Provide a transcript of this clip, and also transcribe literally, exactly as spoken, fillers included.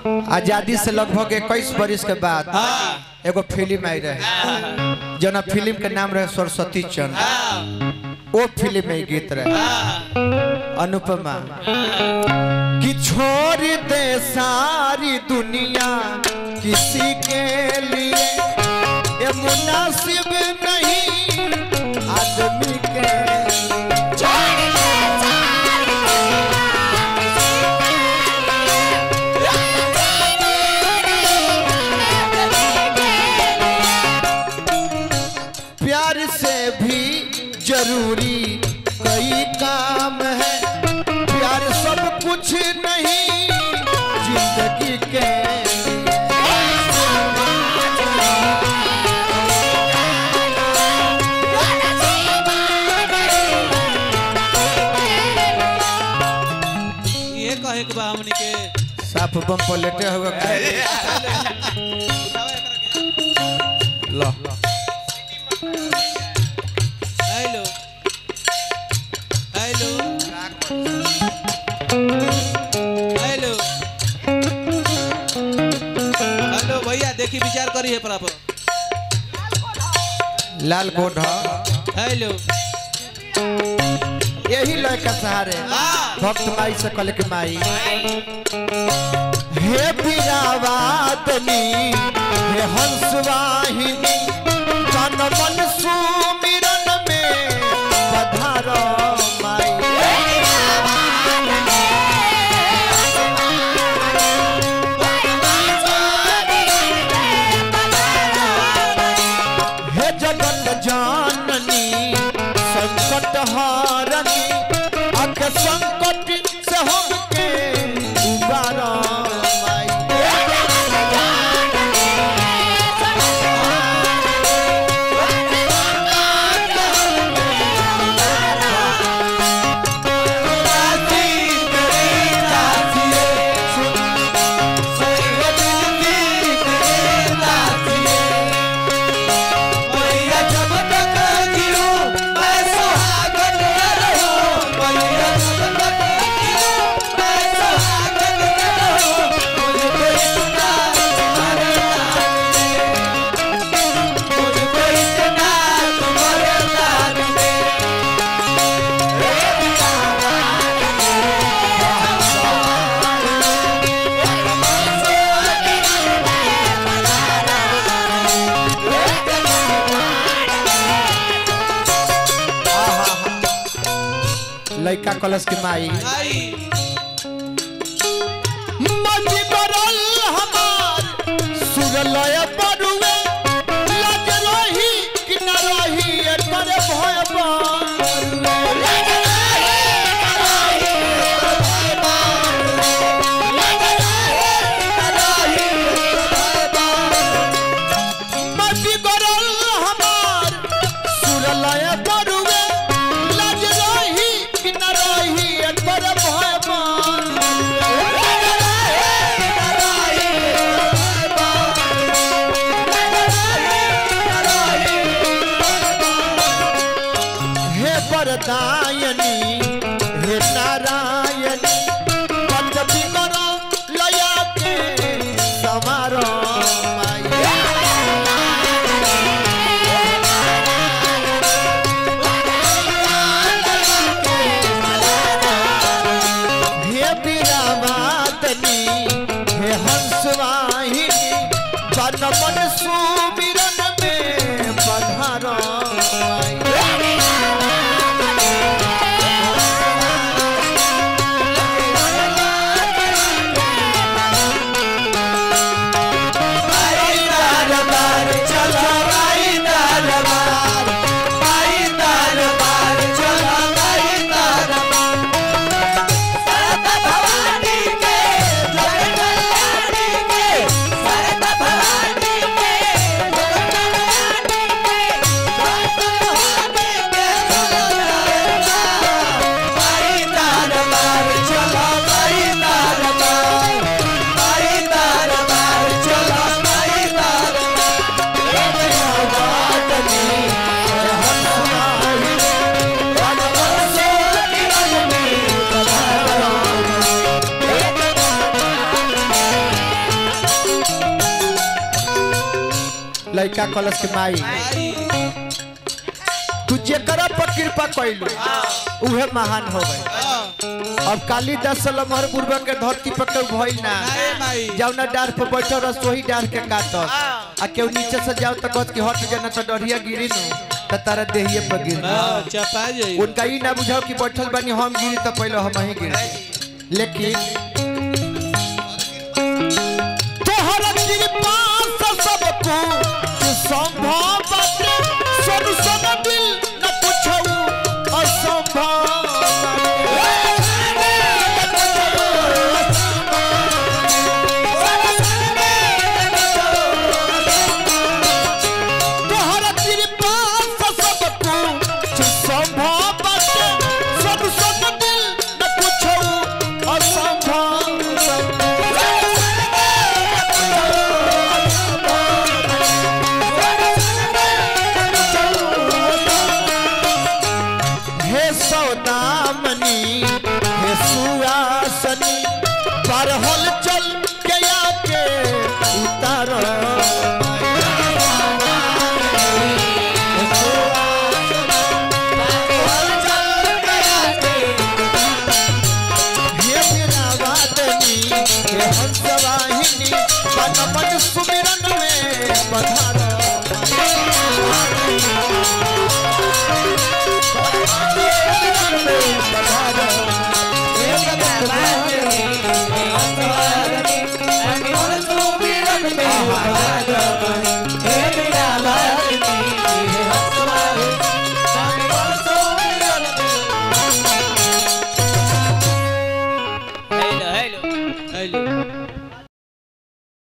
आजादी से लगभग इक्कीस बरिस के बाद एगो फिल्म आई रहे जना फिल्म के नाम रहे सरस्वती चंद्र। वो फिल्म में गीत रहे अनुपमा कि छोड़ दे सारी दुनिया किसी के लिए ये मुनासिब नहीं आदमी के। प्यार से भी जरूरी कई काम है, प्यार सब कुछ नहीं जिंदगी के। ये कहे के बा हमनी के साफ बम पर लेटे हुए लो हेलो हेलो हेलो हेलो भैया देखी विचार करी है पर लाल कोट हेलो यही लड़का सहारे भक्त माई से कल के माई हे पीरावादनी हे हंसवाहिनी तन मन सुमिरन में पधारो माई। हे जगत जाननी संकट हारनी अख संकट से हमके उबारो माई। लड़का कलश की माई मजी बरल हमार सुरलय बरुए लग रही कि न रही एकर भय मजी बरल हमार सुरलय बरुए लग रही कि न रही एकर भय हे वरदायनी हे नारायणी पद बिगड़ो लया के समारो माई। हे पीरावादनी हे हंसवाहिनी तन मन सुमिरन में पधारो माई। भवानी के लड़का कलश के माई आई तू जेकरा पर कृपा कैलू उहे महान हो गए। हाँ, अब कालीदास लमहर बुरबा के धरती पर के भइल ना नारे माई जौना डार पर बैठल रह वही डार के काटत आ केहू नीचे से जाओ तो कहत कि हट जाना तो डरिया गिरी नु त तारा देहिए पर गिर हाँ, चपा जाई उनका ई ना बुझाओ कि बैठल बानी हम गिरी तो पहले हम ही गिर लेकिन तोहर कृपा से सब कुछ संभव बाटे सब सब दिल न पूछऊ असंभव तोहर कृपा से सब कुछ संभव बाटे सब सब दिल न पूछऊ असंभव हे सौदामनी हे सुआसनी बरहल चल के आके उतार हे वीरावादनी हे हंसवाहिनी मन मन सुमिरन में पधार पधार